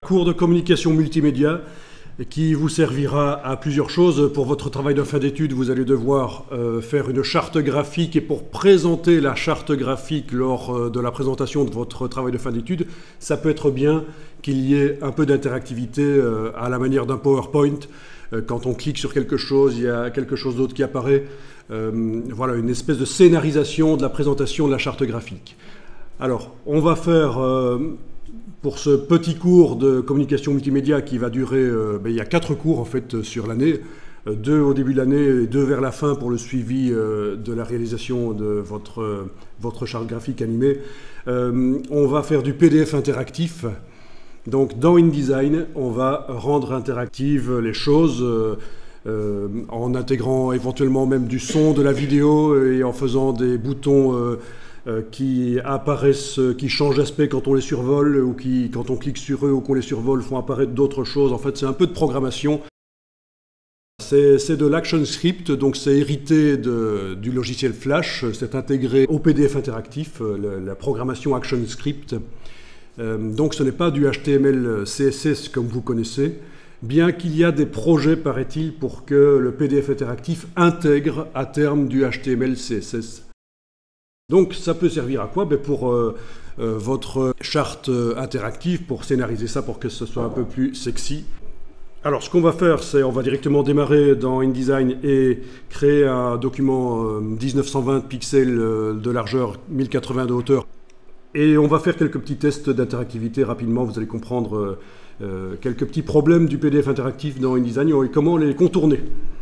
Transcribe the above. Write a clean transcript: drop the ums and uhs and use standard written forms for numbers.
cours de communication multimédia qui vous servira à plusieurs choses. Pour votre travail de fin d'études, vous allez devoir faire une charte graphique, et pour présenter la charte graphique lors de la présentation de votre travail de fin d'études, ça peut être bien qu'il y ait un peu d'interactivité à la manière d'un PowerPoint. Quand on clique sur quelque chose, il y a quelque chose d'autre qui apparaît. Voilà, une espèce de scénarisation de la présentation de la charte graphique. Alors, on va faire... pour ce petit cours de communication multimédia qui va durer, il y a 4 cours en fait sur l'année, 2 au début de l'année et 2 vers la fin pour le suivi de la réalisation de votre charte graphique animée. On va faire du PDF interactif. Donc dans InDesign, on va rendre interactives les choses en intégrant éventuellement même du son, de la vidéo et en faisant des boutons qui apparaissent, qui changent d'aspect quand on les survole, ou qui, quand on clique sur eux ou qu'on les survole, font apparaître d'autres choses. En fait, c'est un peu de programmation. C'est de l'ActionScript, donc c'est hérité du logiciel Flash, c'est intégré au PDF interactif, la programmation ActionScript. Donc ce n'est pas du HTML, CSS comme vous connaissez, bien qu'il y a des projets, paraît-il, pour que le PDF interactif intègre à terme du HTML, CSS. Donc ça peut servir à quoi? Pour votre charte interactive, pour scénariser ça, pour que ce soit un peu plus sexy. Alors ce qu'on va faire, c'est on va directement démarrer dans InDesign et créer un document 1920 pixels de largeur, 1080 de hauteur. Et on va faire quelques petits tests d'interactivité rapidement, vous allez comprendre quelques petits problèmes du PDF interactif dans InDesign et comment les contourner.